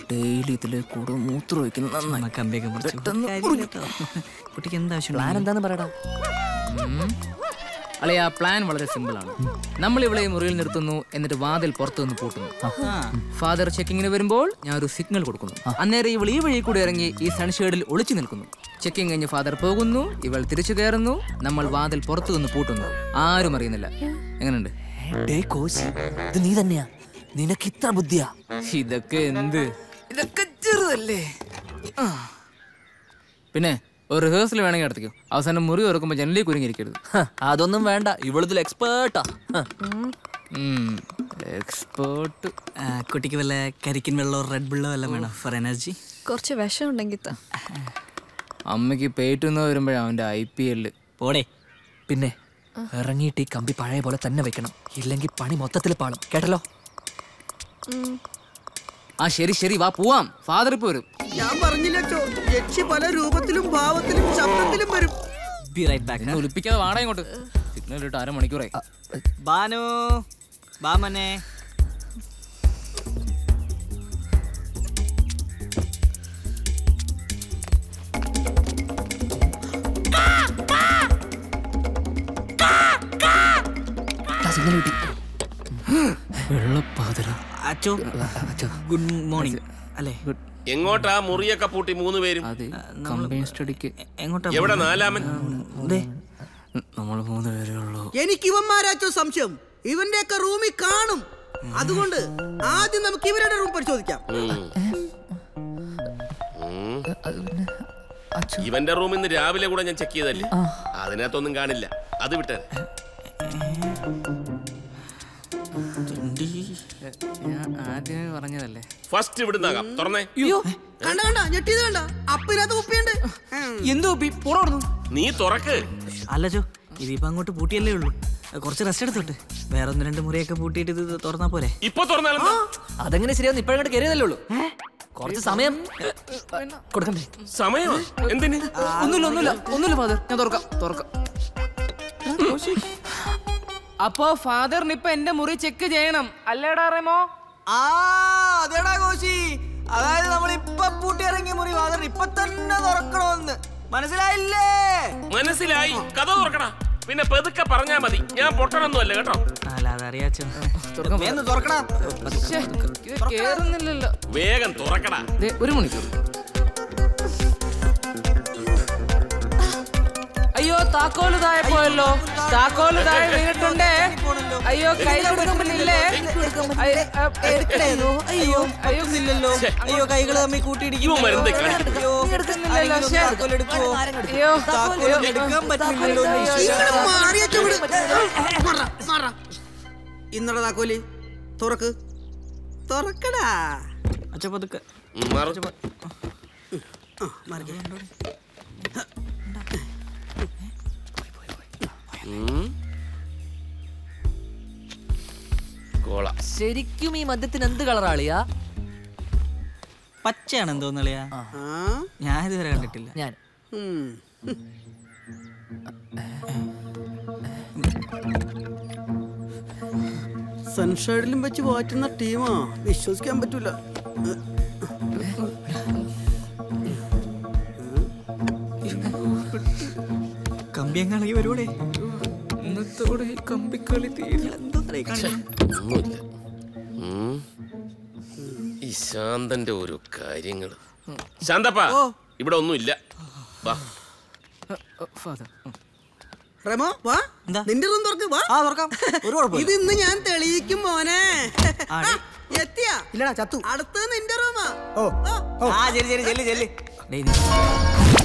Daily ഇതിലെ കൂടെ മൂത്രം ഒഴിക്കുന്നത് നന്നായി. കുട്ടിക്ക് എന്താവശ്യം? പ്ലാൻ എന്താന്ന് പറയടാ. അളിയ പ്ലാൻ വളരെ സിമ്പിളാണ്. നമ്മൾ ഇവിടെ മുറിയിൽ നിർത്തുന്നു, എന്നിട്ട് വാതിൽ പുറത്തു നിന്ന് പൂട്ടുന്നു. ഫാദർ ചെക്കിങ്ങിന് വരുമ്പോൾ ഞാൻ ഒരു സിഗ്നൽ കൊടുക്കുന്നു. അന്നേരം ഇവൾ ഈ വഴി കൂടെ ഇറങ്ങി ഈ സൺഷെയ്ഡിൽ ഒളിച്ചു നിൽക്കുന്നു. ചെക്കിങ് കഴിഞ്ഞ് ഫാദർ പോകുന്നു, ഇവൾ തിരിച്ചു കയറുന്നു, നമ്മൾ വാതിൽ പുറത്തു നിന്ന് പൂട്ടുന്നു. ആരും അറിയുന്നില്ല. എങ്ങനെയുണ്ട്? ഇത് നീ തന്നെയാ? നിനക്ക് ഇത്ര ബുദ്ധിയാ? ഇതൊക്കെ എന്ത്, ഇതൊക്കെ ചെറുതല്ലേ. പിന്നെ ഒരു റിഹേഴ്സൽ വേണമെങ്കിൽ നടത്തിക്കോ. അവസാനം മുറി തുറക്കുമ്പോൾ ജനലി കുരുങ്ങിയിരിക്കരുത്. അതൊന്നും വേണ്ട, ഇവളിതിൽ എക്സ്പേർട്ടാ. എക്സ്പേർട്ട്. കുട്ടിക്ക് വല്ല കരിക്കിൻ വെള്ളമോ റെഡ് ബുള്ളോ എല്ലാം വേണം ഫോർ എനർജി. കുറച്ച് വിഷം ഉണ്ടെങ്കിൽ അമ്മയ്ക്ക് പേറ്റുന്ന വരുമ്പോഴാണ് അവൻ്റെ IPL. പോടെ. പിന്നെ ഇറങ്ങിയിട്ട് ഈ കമ്പി പഴയ പോലെ തന്നെ വെക്കണം, ഇല്ലെങ്കിൽ പണി മൊത്തത്തിൽ പാളും. കേട്ടല്ലോ? ആ ശരി ശരി, വാ പോവാം. ഫാദർ ഇപ്പൊ വരും. ഞാൻ പറഞ്ഞില്ല യക്ഷി പല രൂപത്തിലും ഭാവത്തിലും ശബ്ദത്തിലും വരും. ഒലിപ്പിക്കാതെ വാടാ ഇങ്ങോട്ട്. സിഗ്നൽ ഇട്ട് 1/2 മണിക്കൂറായി. ബാനു ബാമനെ. ഗുഡ് മോർണിംഗ് അല്ലേ? എങ്ങോട്ടാ മുറിയൊക്കെ പൂട്ടി 3 പേരും? എവിടെ നാലാമൻ? നമ്മൾ 3 പേരേ ഉള്ളൂ. എനിക്ക് ഇവന്മാരാച്ചോ സംശയം. ഇവന്റെയൊക്കെ റൂമിൽ കാണും. അതുകൊണ്ട് ആദ്യം നമുക്ക് ഇവരുടെ റൂം പരിശോധിക്കാം. ഇവന്റെ റൂം ഇന്ന് രാവിലെ കൂടെ ഞാൻ ചെക്ക് ചെയ്തല്ലേ, അതിനകത്തൊന്നും കാണില്ല. അത് വിട്ടേ. ഞാൻ ആദ്യമേ പറഞ്ഞതല്ലേ. ഫസ്റ്റ് ഇവിടുന്നാകാം. തുറന്നേ. കണ്ട കണ്ട ഞെട്ടിയത് കണ്ട. അപ്പിനകത്ത് കുപ്പിയുണ്ട്. എന്തോ നീ തുറക്ക്. അല്ല ചോ, ഇതിപ്പോ അങ്ങോട്ട് പൂട്ടിയല്ലേ ഉള്ളൂ. കുറച്ച് റെസ്റ്റ് എടുത്തോട്ട്. വേറെ 1-2 മുറിയൊക്കെ പൂട്ടിയിട്ട് ഇത് തുറന്നാ പോരെ? ഇപ്പൊ തുറന്നാലും അതെങ്ങനെ ശരിയാവും? ഇപ്പഴങ്ങോട്ട് കയറിയതല്ലേ ഉള്ളൂ. കുറച്ച് സമയം കൊടുക്കണ്ടേ? സമയം എന്തിന്? ഒന്നുമില്ല ഫാദർ, ഞാൻ തുറക്കാം. അപ്പോ ഫാദറിന് ഇപ്പൊ എന്റെ മുറി ചെക്ക് ചെയ്യണം അല്ലേടാ റെമോ? അതേടാ കോശി. അതായത് നമ്മൾ ഇപ്പൊ പൂട്ടിയിറങ്ങിയ മുറി ഫാദർ ഇപ്പൊ തന്നെ തുറക്കണമെന്ന് മനസ്സിലായില്ലേ? മനസ്സിലായി. കഥ തുറക്കടാ. പിന്നെ പെതുക്കെ പറഞ്ഞാ മതി. ഞാൻ പൊട്ടണൊന്നും അല്ല കേട്ടോ. അല്ല അതറിയാച്ചോ. തുറക്കടാ. കേറുന്നില്ലല്ലോ. വേഗം തുറക്കടാ. 1 മണിക്കൂർ. അയ്യോ താക്കോല് താഴെ പോയല്ലോ. താക്കോല് താഴെ വീണിട്ടുണ്ടേ. അയ്യോ കൈ കൊടുക്കുന്നില്ലേ? ഇല്ലല്ലോ. അയ്യോ കൈകൾ തമ്മിൽ കൂട്ടിയിടിക്കും. ഇന്നലെ താക്കോലി തുറക്കടാ. അച്ഛ പതുക്കെ. ശരിക്കും ഈ മദ്യത്തിന് എന്ത് കളറാളിയാ? പച്ചയാണെന്ന് തോന്നളിയാ. ഞാൻ ഇതുവരെ കണ്ടിട്ടില്ല. ഞാൻ സൺഷൈഡിലും വെച്ച് വാറ്റുന്ന ടീമാ. വിശ്വസിക്കാൻ പറ്റൂല. കമ്പിയങ്ങാണെങ്കിൽ വരൂടെ. ഇന്നത്തോടെ ഈ കമ്പിക്കളി ഒന്നുമില്ല. ഈ ശാന്തന്റെ ഓരോ കാര്യങ്ങള്. ശാന്തപ്പാ, ഇവിടെ ഒന്നുമില്ല. റെമോ വാ, നിന്റെ റൂം തുറക്ക്. വാ തുറക്കാം. ഇത് ഇന്ന് ഞാൻ തെളിയിക്കും മോനെ. എത്തിയാ? ഇല്ലടാ ചത്തു. അടുത്തത് നിന്റെ റൂമാ. ശരി.